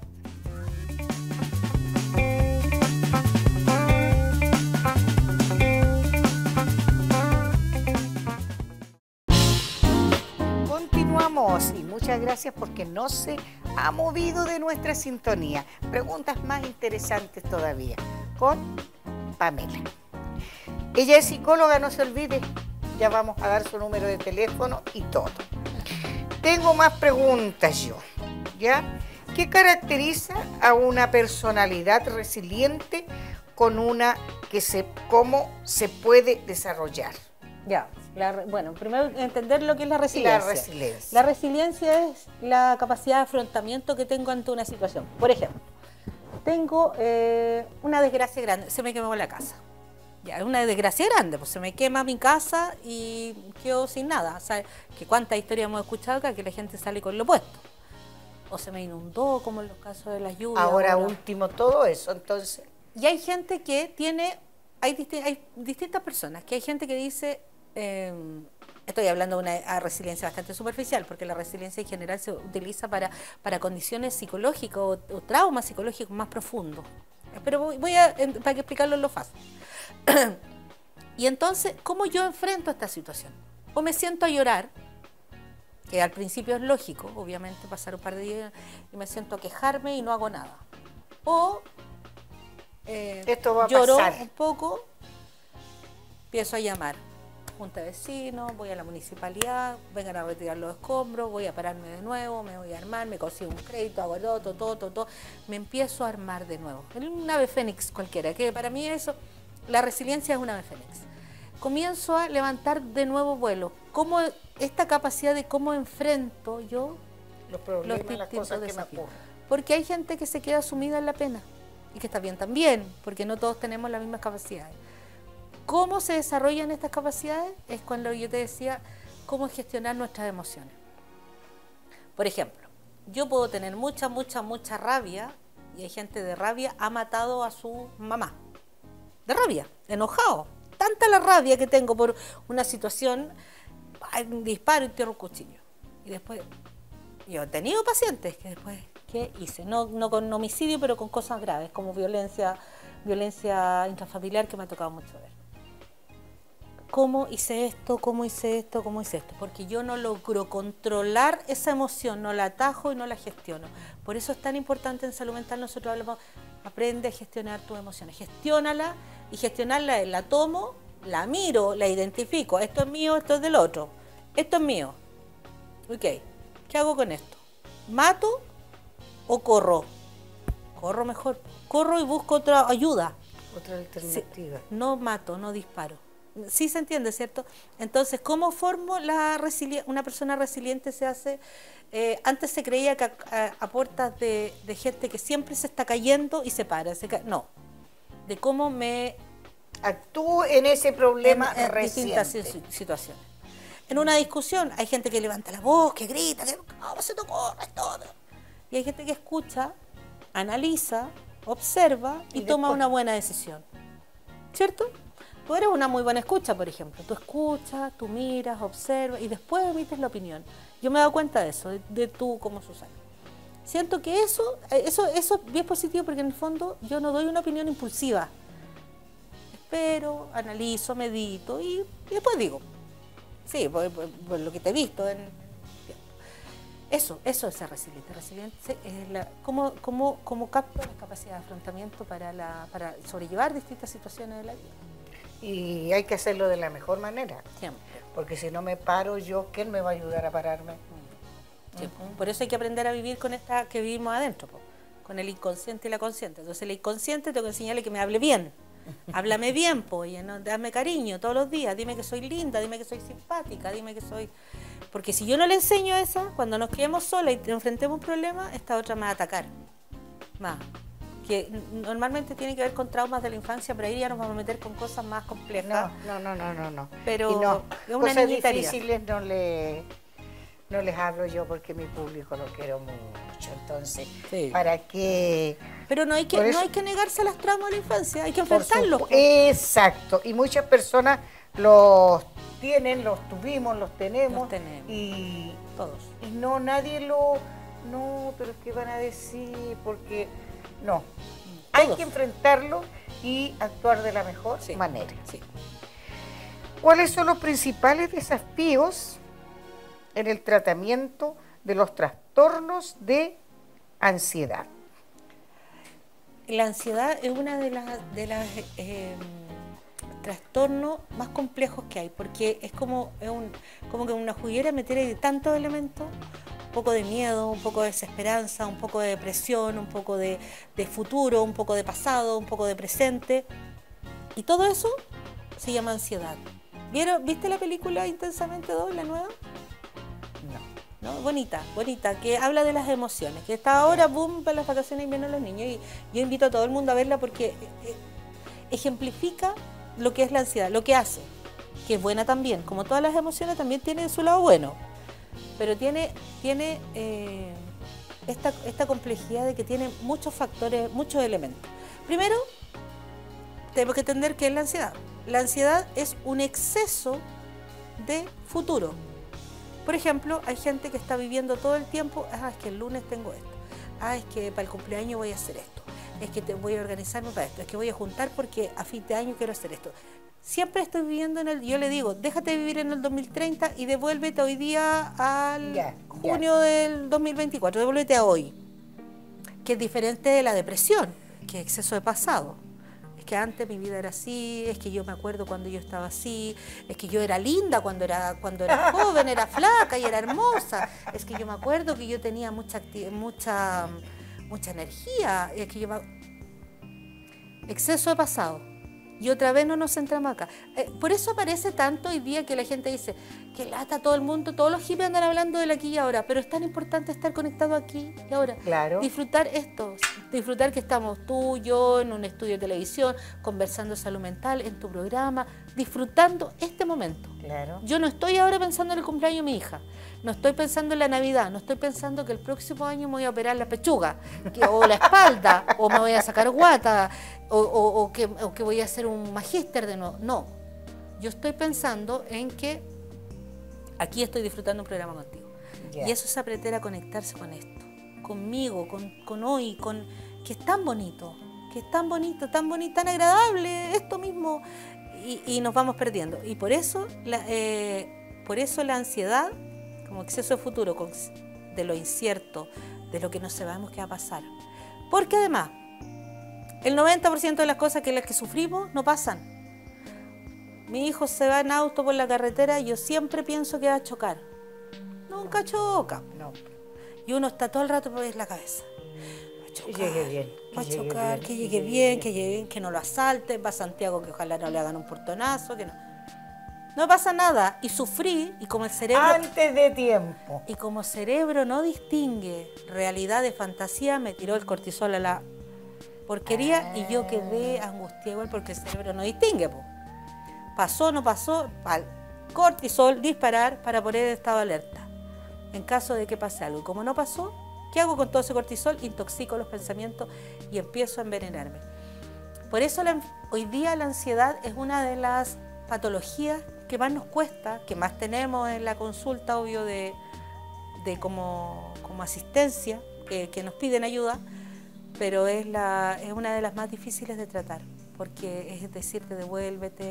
Continuamos y muchas gracias porque no se ha movido de nuestra sintonía. Preguntas más interesantes todavía con Pamela. Ella es psicóloga, no se olvide, ya vamos a dar su número de teléfono y todo. Tengo más preguntas yo, ¿ya? ¿Qué caracteriza a una personalidad resiliente con una cómo se puede desarrollar? Ya, bueno, primero entender lo que es la resiliencia. La resiliencia. La resiliencia es la capacidad de afrontamiento que tengo ante una situación. Por ejemplo, tengo una desgracia grande, se me quemó la casa. Ya, es una desgracia grande, pues se me quema mi casa y quedo sin nada. O sea, que cuántas historias hemos escuchado acá que la gente sale con lo opuesto. O se me inundó, como en los casos de las lluvias. Ahora último todo eso, entonces. Y hay gente que tiene, hay distintas personas, que hay gente que dice, estoy hablando de una resiliencia bastante superficial, porque la resiliencia en general se utiliza para condiciones psicológicas o traumas psicológicos más profundos. Pero para que explicarlo en lo fácil. Y entonces, ¿cómo yo enfrento esta situación? O me siento a llorar, que al principio es lógico, obviamente, pasar un par de días y me siento a quejarme y no hago nada. O esto va a lloro pasar un poco, empiezo a llamar junta de vecinos, voy a la municipalidad, vengan a retirar los escombros, voy a pararme de nuevo, me voy a armar, me consigo un crédito, hago todo, me empiezo a armar de nuevo. Un ave fénix cualquiera, que para mí eso, la resiliencia es un ave fénix. Comienzo a levantar de nuevo vuelo. ¿Cómo esta capacidad de cómo enfrento yo los problemas, las cosas que me ocurren? Porque hay gente que se queda sumida en la pena y que está bien también, porque no todos tenemos las mismas capacidades. ¿Cómo se desarrollan estas capacidades? Es cuando yo te decía cómo gestionar nuestras emociones. Por ejemplo, yo puedo tener mucha rabia y hay gente de rabia ha matado a su mamá. De rabia, enojado. Tanta la rabia que tengo por una situación, un disparo y entierro un cuchillo. Y después, yo he tenido pacientes que después, ¿qué hice? No con homicidio, pero con cosas graves, como violencia intrafamiliar, que me ha tocado mucho ver. ¿Cómo hice esto? Porque yo no logro controlar esa emoción, no la atajo y no la gestiono. Por eso es tan importante en salud mental, nosotros hablamos, aprende a gestionar tus emociones, gestiónala, y gestionarla la tomo, la miro, la identifico, esto es mío, esto es del otro, esto es mío. Ok, ¿qué hago con esto? ¿Mato o corro? Corro mejor, corro y busco otra ayuda. Otra alternativa. Sí, no mato, no disparo. Sí se entiende, ¿cierto? Entonces, ¿cómo formo una persona resiliente? Se hace, antes se creía que a puertas de gente que siempre se está cayendo y se para, no, de cómo me actúo en ese problema en reciente. Distintas situaciones. En una discusión hay gente que levanta la voz, que grita, que ¿cómo se te ocurre todo? Y hay gente que escucha, analiza, observa y toma una buena decisión, ¿cierto? Tú eres una muy buena escucha, por ejemplo. Tú escuchas, tú miras, observas y después emites la opinión. Yo me he dado cuenta de eso, de tú como Susana. Siento que eso es bien positivo porque en el fondo yo no doy una opinión impulsiva. Espero, analizo, medito y después digo. Sí, por lo que te he visto. Eso es ser resiliente. Resiliente es cómo capto la capacidad de afrontamiento para sobrellevar distintas situaciones de la vida. Y hay que hacerlo de la mejor manera. Siempre. Porque si no me paro yo, ¿quién me va a ayudar a pararme? Sí, por eso hay que aprender a vivir con esta que vivimos adentro, con el inconsciente y la consciente. Entonces el inconsciente tengo que enseñarle que me hable bien. Háblame bien, oye, ¿no? Dame cariño todos los días, dime que soy linda, dime que soy simpática, dime que soy... Porque si yo no le enseño esa, cuando nos quedemos solas y enfrentemos un problema, esta otra me va a atacar. Más. Que normalmente tiene que ver con traumas de la infancia, pero ahí ya nos vamos a meter con cosas más complejas. No. Pero y no, es una cosas niñita difíciles no les hablo yo porque mi público lo quiero mucho. Entonces, sí. ¿para qué Pero no hay que negarse a los traumas de la infancia, hay que enfrentarlos. Exacto, y muchas personas los tienen, los tuvimos, los tenemos. Y todos. Y no, nadie no, pero es que van a decir, porque no. Hay que enfrentarlo y actuar de la mejor manera. Sí. ¿Cuáles son los principales desafíos en el tratamiento de los trastornos de ansiedad? La ansiedad es una de las trastornos más complejos que hay, porque es como que en una juguera meter ahí tantos elementos, un poco de miedo, un poco de desesperanza, un poco de depresión, un poco de futuro, un poco de pasado, un poco de presente, y todo eso se llama ansiedad. ¿Viste la película Intensamente 2, la nueva? No. Bonita, que habla de las emociones, que está ahora, boom, para las vacaciones y vienen los niños, y yo invito a todo el mundo a verla porque ejemplifica lo que es la ansiedad, lo que hace, que es buena también, como todas las emociones también tienen su lado bueno, pero tiene esta complejidad de que tiene muchos factores, muchos elementos. Primero, tenemos que entender qué es la ansiedad. La ansiedad es un exceso de futuro. Por ejemplo, hay gente que está viviendo todo el tiempo, es que el lunes tengo esto, es que para el cumpleaños voy a hacer esto, es que voy a organizarme para esto, es que voy a juntar porque a fin de año quiero hacer esto. Siempre estoy viviendo yo le digo, déjate vivir en el 2030 y devuélvete hoy día al junio del 2024, devuélvete a hoy, que es diferente de la depresión, que es exceso de pasado. Que antes mi vida era así, es que yo me acuerdo cuando yo estaba así, es que yo era linda cuando era joven, era flaca y era hermosa, es que yo me acuerdo que yo tenía mucha energía, es que exceso de pasado. Y otra vez no nos centramos acá. Por eso aparece tanto hoy día que la gente dice que lata todo el mundo, todos los hippies andan hablando del aquí y ahora, pero es tan importante estar conectado aquí y ahora. Claro. Disfrutar esto, disfrutar que estamos tú, yo, en un estudio de televisión, conversando de salud mental, en tu programa, disfrutando este momento. Claro. Yo no estoy ahora pensando en el cumpleaños de mi hija, no estoy pensando en la Navidad, no estoy pensando que el próximo año me voy a operar la pechuga, o la espalda, o me voy a sacar guata, o que voy a hacer un magíster de nuevo. No, yo estoy pensando en que aquí estoy disfrutando un programa contigo. Y eso es aprender a conectarse con esto, conmigo, con hoy, que es tan bonito, tan agradable, esto mismo, y nos vamos perdiendo. Y por eso la ansiedad, como exceso de futuro, de lo incierto, de lo que no sabemos qué va a pasar. Porque además, el 90% de las cosas las que sufrimos no pasan. Mi hijo se va en auto por la carretera y yo siempre pienso que va a chocar. Nunca choca. No. Y uno está todo el rato por la cabeza. Que llegue bien. Va a chocar, que llegue bien, que no lo asalten, va a Santiago, que ojalá no le hagan un portonazo, que no. No pasa nada. Y sufrí, y como el cerebro... Antes de tiempo. Y como cerebro no distingue realidad de fantasía, me tiró el cortisol a la porquería y yo quedé angustiada igual porque el cerebro no distingue, po. Pasó, no pasó, cortisol, disparar para poner en estado de alerta. En caso de que pase algo. Y como no pasó, ¿qué hago con todo ese cortisol? Intoxico los pensamientos y empiezo a envenenarme. Por eso hoy día la ansiedad es una de las patologías que más nos cuesta, que más tenemos en la consulta, obvio, de como asistencia, que nos piden ayuda, pero es una de las más difíciles de tratar, porque es decirte devuélvete,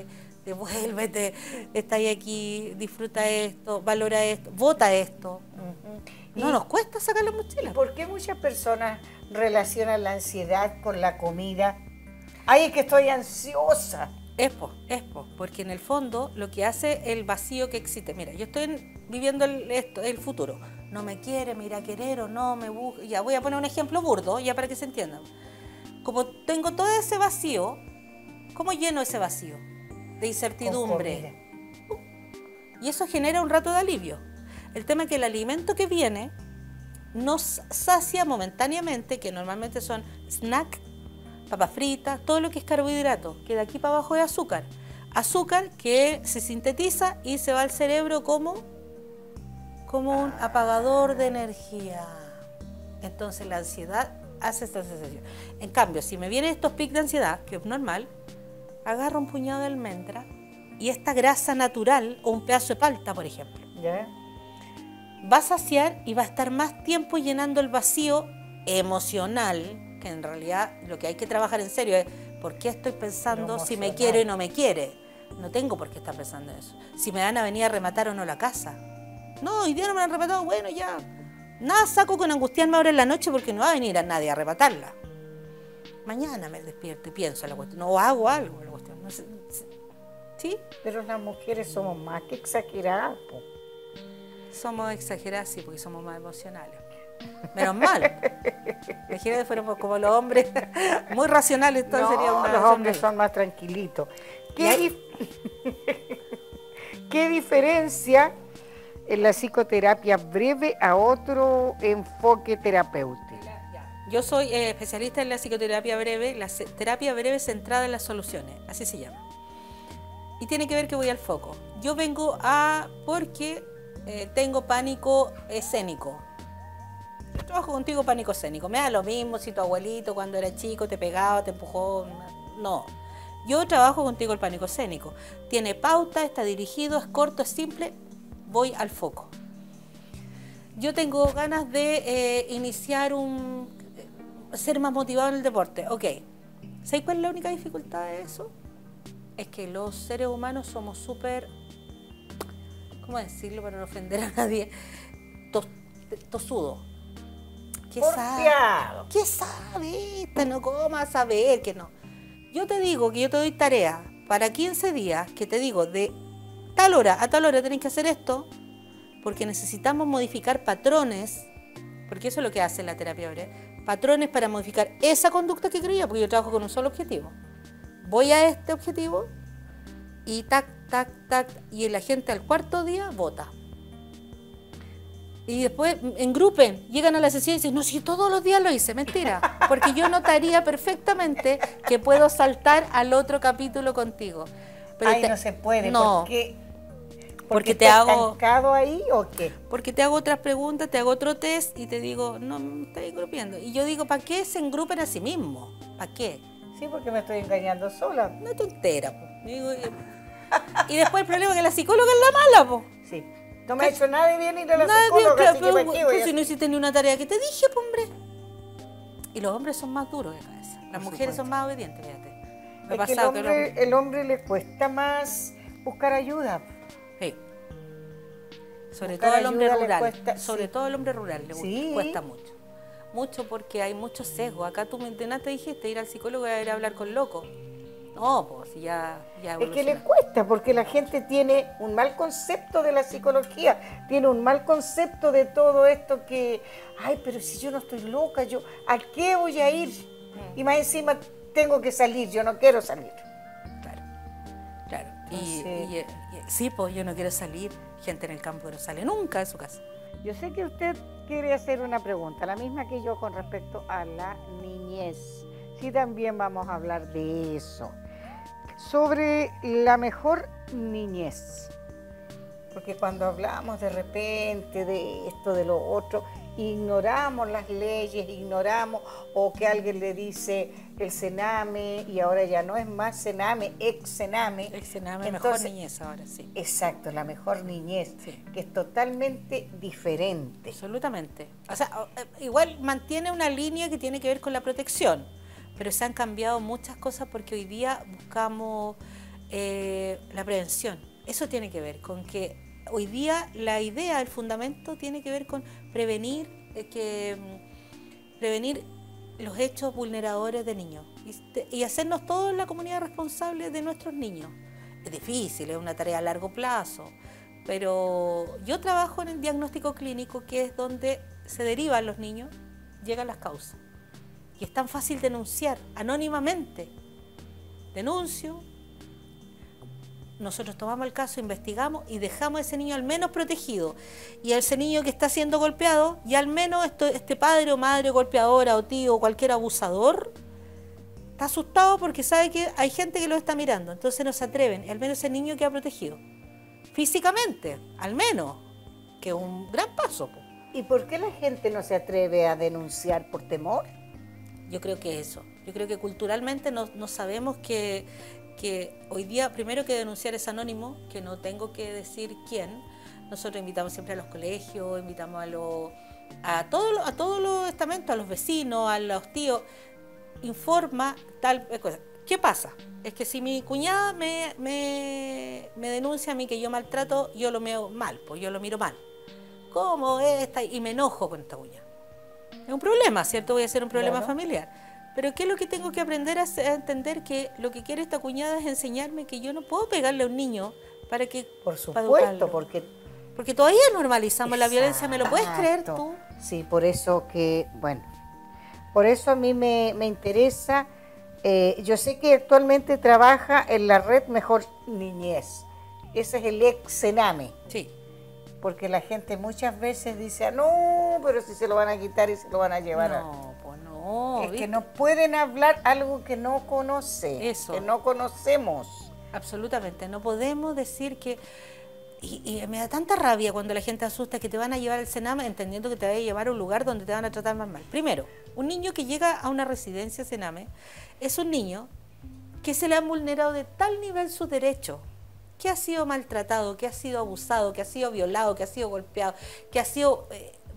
está ahí aquí, disfruta esto, valora esto, vota esto. No nos cuesta sacar la mochila. ¿Por qué muchas personas relacionan la ansiedad con la comida? Ay, es que estoy ansiosa. Porque en el fondo lo que hace el vacío que existe. Mira, yo estoy viviendo el futuro. No me quiere, me irá a querer o no me busca. Ya voy a poner un ejemplo burdo, ya para que se entienda. Como tengo todo ese vacío, ¿cómo lleno ese vacío? De incertidumbre. Y eso genera un rato de alivio. El tema es que el alimento que viene nos sacia momentáneamente, que normalmente son snacks, papas fritas, todo lo que es carbohidrato, que de aquí para abajo es azúcar. Azúcar que se sintetiza y se va al cerebro como un apagador de energía. Entonces la ansiedad hace esta sensación. En cambio, si me vienen estos pics de ansiedad, que es normal, agarro un puñado de almendra y esta grasa natural, o un pedazo de palta, por ejemplo, ¿Ya? va a saciar y va a estar más tiempo llenando el vacío emocional, que en realidad lo que hay que trabajar en serio es ¿por qué estoy pensando si me quiere y no me quiere? No tengo por qué estar pensando eso. Si me van a venir a rematar o no la casa. No, hoy día no me han rematado, bueno, ya. Nada saco con angustiarme ahora en la noche porque no va a venir a nadie a arrebatarla. Mañana me despierto y pienso en la cuestión. O hago algo en la cuestión. No sé, ¿sí? Pero las mujeres somos más que exageradas, po. Somos exageradas, sí, porque somos más emocionales. Menos mal. Imagínate, fuéramos como los hombres, muy racionales, entonces sería una los hombres son más tranquilitos. ¿Qué diferencia en la psicoterapia breve a otro enfoque terapéutico? Yo soy especialista en la psicoterapia breve, la terapia breve centrada en las soluciones, así se llama. Y tiene que ver que voy al foco. Yo vengo porque tengo pánico escénico. Yo trabajo contigo pánico escénico. Me da lo mismo si tu abuelito cuando era chico te pegaba, te empujó. No. Yo trabajo contigo el pánico escénico. Tiene pauta, está dirigido, es corto, es simple. Voy al foco. Yo tengo ganas de iniciar ser más motivado en el deporte. Ok. ¿Sabes cuál es la única dificultad de eso? Es que los seres humanos somos súper, ¿cómo decirlo para no ofender a nadie? Tosudos. ¿Qué sabe? ¿Qué sabe? No, ¿cómo vas a saber que no? Yo te digo que yo te doy tarea para 15 días, que te digo de tal hora a tal hora tenés que hacer esto, porque necesitamos modificar patrones, porque eso es lo que hace la terapia breve, patrones para modificar esa conducta que creo yo, porque yo trabajo con un solo objetivo. Voy a este objetivo y tac, tac, tac, y la gente al cuarto día vota. Y después engrupen, llegan a la sesión y dicen, no, si todos los días lo hice, mentira, porque yo notaría perfectamente que puedo saltar al otro capítulo contigo. Pero no se puede, no, porque te estás hago estancado ahí o qué? Porque te hago otras preguntas, te hago otro test y te digo, no, me estoy engrupiendo. Y yo digo, ¿para qué se engrupen a sí mismos? ¿Para qué? Sí, porque me estoy engañando sola. No tontera, po. Y después el problema es que la psicóloga es la mala, po. Sí. No me ha hecho nada de bien ir a la psicóloga, así que ¿para qué voy si no hiciste ni una tarea que te dije, po, hombre. Y los hombres son más duros de cabeza. Las mujeres son más obedientes, fíjate. Es que el hombre le cuesta más buscar ayuda. Sí. Sobre todo el hombre rural. Sobre todo el hombre rural le cuesta mucho. Mucho porque hay mucho sesgo. Acá tú me dijiste ir al psicólogo y ir a hablar con loco. No, pues ya es que le cuesta porque la gente tiene un mal concepto de la psicología, tiene un mal concepto de todo esto que, ay, pero si yo no estoy loca, ¿a qué voy a ir? Y más encima tengo que salir, yo no quiero salir. Claro. Sí, pues yo no quiero salir. Gente en el campo no sale nunca de su casa. Yo sé que usted quiere hacer una pregunta, la misma que yo con respecto a la niñez. Sí, también vamos a hablar de eso. Sobre la mejor niñez. Porque cuando hablamos de repente de esto, de lo otro, ignoramos las leyes, ignoramos, o que alguien le dice el Sename y ahora ya no es más Sename, ex Sename. Ex Sename, mejor niñez ahora, sí. Exacto, la mejor niñez, sí. Que es totalmente diferente. Absolutamente. O sea, igual mantiene una línea que tiene que ver con la protección, pero se han cambiado muchas cosas porque hoy día buscamos la prevención. Eso tiene que ver con que hoy día la idea, el fundamento tiene que ver con prevenir los hechos vulneradores de niños y hacernos todos en la comunidad responsables de nuestros niños. Es difícil, es una tarea a largo plazo, pero yo trabajo en el diagnóstico clínico, que es donde se derivan los niños, llegan las causas. Y es tan fácil denunciar anónimamente. Denuncio. Nosotros tomamos el caso, investigamos y dejamos a ese niño al menos protegido. Y a ese niño que está siendo golpeado, y al menos este padre o madre golpeadora o tío o cualquier abusador está asustado porque sabe que hay gente que lo está mirando. Entonces no se atreven, y al menos ese niño queda protegido. Físicamente, al menos, que es un gran paso. ¿Y por qué la gente no se atreve a denunciar por temor? Yo creo que eso. Yo creo que culturalmente no sabemos que hoy día, primero que denunciar es anónimo, que no tengo que decir quién. Nosotros invitamos siempre a los colegios, invitamos a todos los estamentos, a los vecinos, a los tíos, informa tal cosa. ¿Qué pasa? Es que si mi cuñada me denuncia a mí que yo maltrato, yo lo miro mal, pues yo lo miro mal. ¿Cómo esta? Y me enojo con esta cuñada. Es un problema, ¿cierto? Voy a ser un problema familiar. Pero ¿qué es lo que tengo que aprender a entender? Que lo que quiere esta cuñada es enseñarme que yo no puedo pegarle a un niño para que... Por supuesto, porque todavía normalizamos la violencia, ¿me lo puedes creer tú? Sí, por eso por eso a mí me interesa. Yo sé que actualmente trabaja en la red Mejor Niñez. Ese es el ex Sename. Sí. Porque la gente muchas veces dice, no, pero si se lo van a quitar y se lo van a llevar. No, pues no. Es que no pueden hablar algo que no conoce, que no conocemos. Absolutamente, no podemos decir que... Y me da tanta rabia cuando la gente asusta que te van a llevar al Sename entendiendo que te van a llevar a un lugar donde te van a tratar más mal. Primero, un niño que llega a una residencia Sename es un niño que se le han vulnerado de tal nivel sus derechos, que ha sido maltratado, que ha sido abusado, que ha sido violado, que ha sido golpeado, que ha sido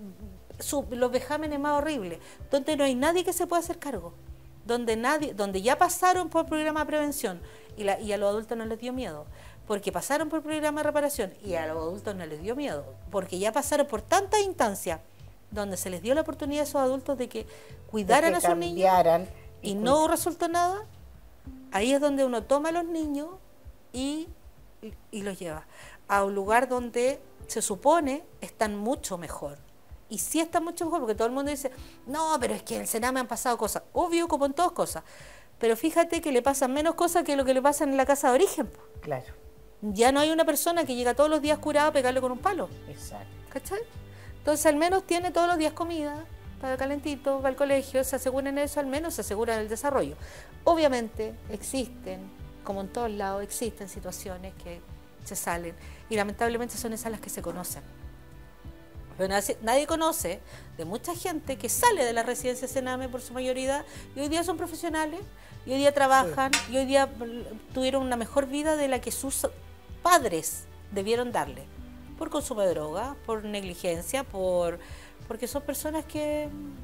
los vejámenes más horribles, donde no hay nadie que se pueda hacer cargo, donde ya pasaron por programa de prevención y a los adultos no les dio miedo, porque pasaron por programa de reparación y a los adultos no les dio miedo, porque ya pasaron por tantas instancias donde se les dio la oportunidad a esos adultos de que cuidaran a sus niños y no resultó nada. Ahí es donde uno toma a los niños y los lleva a un lugar donde se supone están mucho mejor. Y sí están mucho mejor, porque todo el mundo dice, no, pero es que en el Sename han pasado cosas. Obvio, como en todas cosas. Pero fíjate que le pasan menos cosas que lo que le pasa en la casa de origen. Claro. Ya no hay una persona que llega todos los días curada a pegarle con un palo. Exacto. ¿Cachai? Entonces al menos tiene todos los días comida, para calentito, para el colegio, se aseguran eso, al menos se aseguran el desarrollo. Obviamente existen, como en todos lados, existen situaciones que se salen y lamentablemente son esas las que se conocen. Pero nadie conoce de mucha gente que sale de la residencia Sename por su mayoría y hoy día son profesionales, y hoy día trabajan, y hoy día tuvieron una mejor vida de la que sus padres debieron darle, por consumo de droga, por negligencia, porque son personas que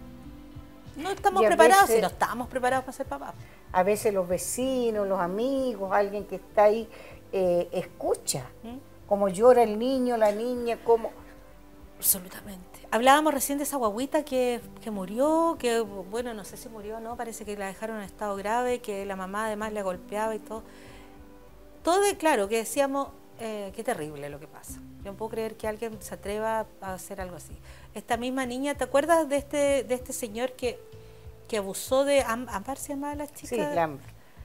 no estamos preparados, y no estamos preparados para ser papás. A veces los vecinos, los amigos, alguien que está ahí, escucha cómo llora el niño, la niña, cómo... Absolutamente. Hablábamos recién de esa guagüita que murió, que bueno, no sé si murió o no, parece que la dejaron en estado grave, que la mamá además le golpeaba y todo. Todo claro, que decíamos, qué terrible lo que pasa. Yo no puedo creer que alguien se atreva a hacer algo así. Esta misma niña, ¿te acuerdas de este señor que abusó de Ámbar, se llamaba la chica? Sí, Ámbar.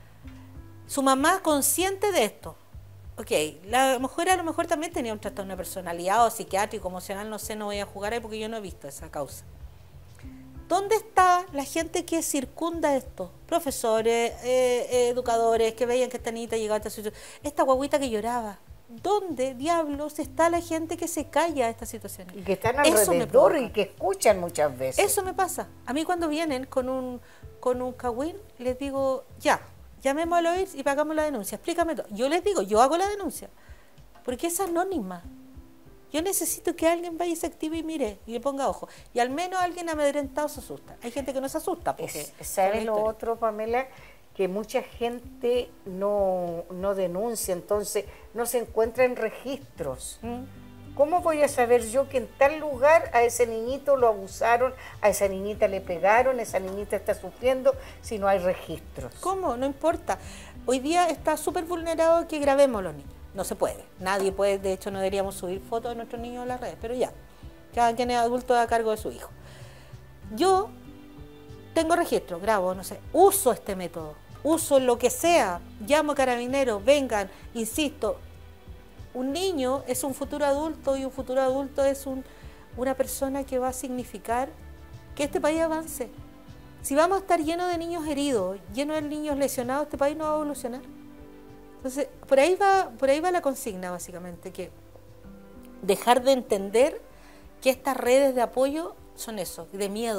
Su mamá consciente de esto. Ok, la mujer a lo mejor también tenía un trastorno de personalidad o psiquiátrico, emocional, no sé, no voy a jugar ahí porque yo no he visto esa causa. ¿Dónde está la gente que circunda esto? Profesores, educadores que veían que esta niñita llegaba a esta situación. Esta guaguita que lloraba. ¿Dónde diablos está la gente que se calla a estas situaciones? Y que están alrededor y que escuchan muchas veces. Eso me pasa. A mí cuando vienen con un cagüín, les digo, ya, llamemos al OIRS y pagamos la denuncia. Explícame todo. Yo les digo, yo hago la denuncia. Porque es anónima. Yo necesito que alguien vaya y se active y mire y le ponga ojo. Y al menos alguien amedrentado se asusta. Hay gente que no se asusta. ¿Sabes lo otro, Pamela? Que mucha gente no denuncia, entonces no se encuentra en registros. ¿Cómo voy a saber yo que en tal lugar a ese niñito lo abusaron, a esa niñita le pegaron, esa niñita está sufriendo, si no hay registros? ¿Cómo? No importa. Hoy día está súper vulnerado que grabemos los niños. No se puede. Nadie puede, de hecho no deberíamos subir fotos de nuestros niños a las redes, pero ya. Cada quien es adulto a cargo de su hijo. Yo tengo registro, grabo, no sé, uso este método, uso lo que sea, llamo a carabineros, vengan, insisto. Un niño es un futuro adulto y un futuro adulto es una persona que va a significar que este país avance. Si vamos a estar llenos de niños heridos, llenos de niños lesionados, este país no va a evolucionar. Entonces, por ahí va la consigna, básicamente, que dejar de entender que estas redes de apoyo son eso, de miedo.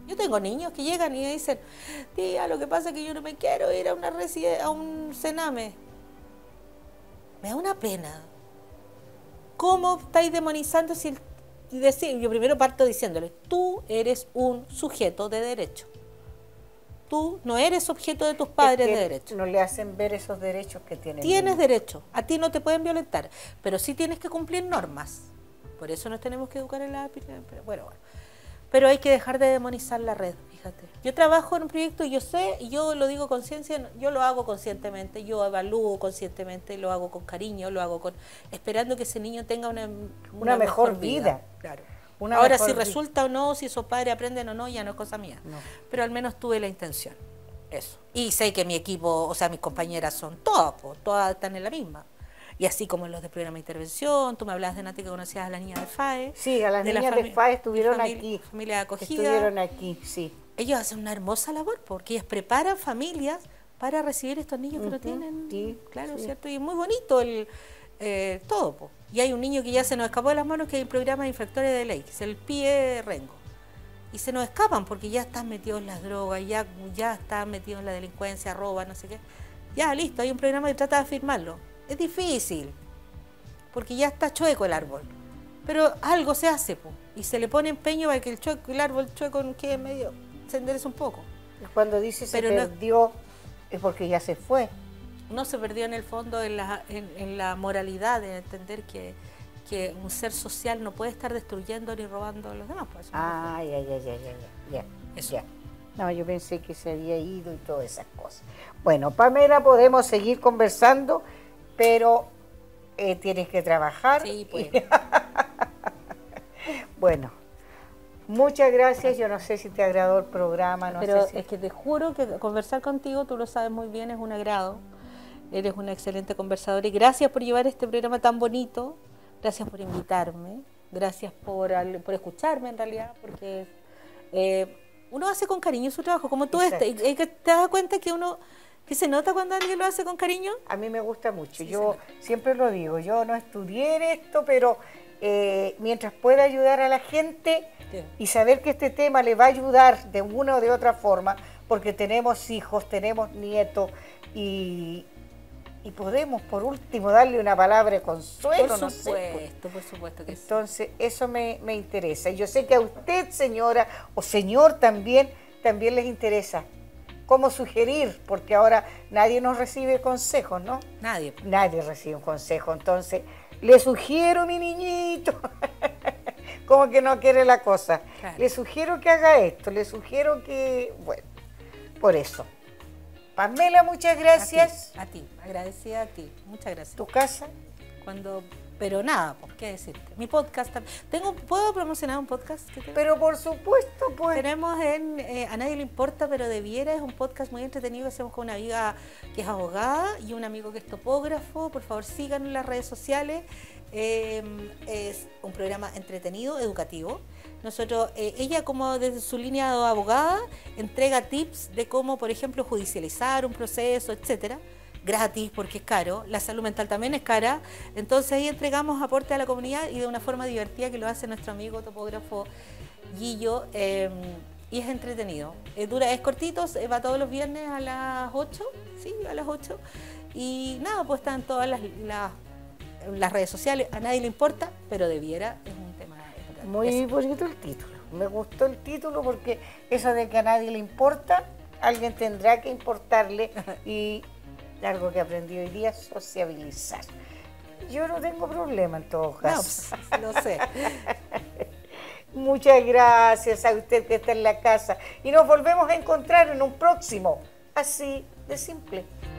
Yo tengo niños que llegan y dicen, tía, lo que pasa es que yo no me quiero ir a a un cename. Me da una pena. ¿Cómo estáis demonizando si yo primero parto diciéndole, tú eres un sujeto de derecho? Tú no eres objeto de tus padres de derecho. No le hacen ver esos derechos que tienen. Tienes derecho, a ti no te pueden violentar, pero sí tienes que cumplir normas. Por eso nos tenemos que educar en la... Bueno. Pero hay que dejar de demonizar la red, fíjate. Yo trabajo en un proyecto y yo sé, y yo lo digo conciencia, yo lo hago conscientemente, yo evalúo conscientemente, lo hago con cariño, lo hago esperando que ese niño tenga una mejor vida. Claro. Una Ahora, mejor si resulta o no, si esos padres aprenden o no, ya no es cosa mía. No. Pero al menos tuve la intención. Eso. Y sé que mi equipo, o sea, mis compañeras son todas están en la misma. Y así como los de programa de intervención, tú me hablabas de Nati que conocías a la niña de FAE. Sí, a las niñas de FAE estuvieron aquí. Familia de acogida. Estuvieron aquí, sí. Ellos hacen una hermosa labor porque ellas preparan familias para recibir estos niños que no tienen. Sí, claro, sí. ¿cierto? Y es muy bonito todo. Po. Y hay un niño que ya se nos escapó de las manos, que hay un programa de infractores de ley, que es el PIE Rengo. Y se nos escapan porque ya están metidos en las drogas, ya están metidos en la delincuencia, roban, no sé qué. Ya, listo, hay un programa que trata de firmarlo. Es difícil, porque ya está chueco el árbol. Pero algo se hace, po, y se le pone empeño para que el árbol chueco quede medio, se enderece un poco. Cuando dice se perdió, es porque ya se fue. No se perdió en el fondo en la moralidad de entender que un ser social no puede estar destruyendo ni robando a los demás. Pues, Ya. Eso. Ya. No, yo pensé que se había ido y todas esas cosas. Bueno, Pamela, podemos seguir conversando, pero tienes que trabajar. Sí, pues. Bueno, muchas gracias. Yo no sé si te agradó el programa. Pero sé si... es que te juro que conversar contigo, tú lo sabes muy bien, es un agrado. Eres una excelente conversadora y gracias por llevar este programa tan bonito. Gracias por invitarme. Gracias por escucharme en realidad, porque uno hace con cariño su trabajo, como tú y que te das cuenta que se nota cuando alguien lo hace con cariño. A mí me gusta mucho. Sí, yo siempre lo digo, yo no estudié esto, pero mientras pueda ayudar a la gente y saber que este tema le va a ayudar de una o de otra forma, porque tenemos hijos, tenemos nietos y podemos, por último, darle una palabra de consuelo. Por supuesto que sí. Entonces, eso me interesa. Y yo sé que a usted, señora, o señor también les interesa. ¿Cómo sugerir? Porque ahora nadie nos recibe consejos, ¿no? Nadie recibe un consejo. Entonces, le sugiero, mi niñito, como que no quiere la cosa. Claro. Le sugiero que haga esto, le sugiero que, bueno, por eso. Pamela, muchas gracias. A ti, agradecida a ti, muchas gracias. ¿Tu casa? Pero nada, ¿por qué decirte? Mi podcast, ¿puedo promocionar un podcast que tengo? Pero por supuesto, pues. Tenemos A Nadie Le Importa, pero debiera, es un podcast muy entretenido que hacemos con una amiga que es abogada y un amigo que es topógrafo. Por favor, síganlo en las redes sociales. Es un programa entretenido, educativo. Nosotros, ella como desde su línea de abogada, entrega tips de cómo, por ejemplo, judicializar un proceso, etcétera, gratis porque es caro, la salud mental también es cara, entonces ahí entregamos aporte a la comunidad y de una forma divertida que lo hace nuestro amigo topógrafo Guillo, y es entretenido. Es cortito, va todos los viernes a las 8, sí, a las 8, y nada, pues están todas las redes sociales, A Nadie Le Importa, pero debiera, es un tema importante. Muy bonito el título, me gustó el título porque eso de que a nadie le importa, alguien tendrá que importarle y algo que aprendí hoy día, sociabilizar. Yo no tengo problema en todo caso. No, lo sé. Muchas gracias a usted que está en la casa y nos volvemos a encontrar en un próximo, así de simple.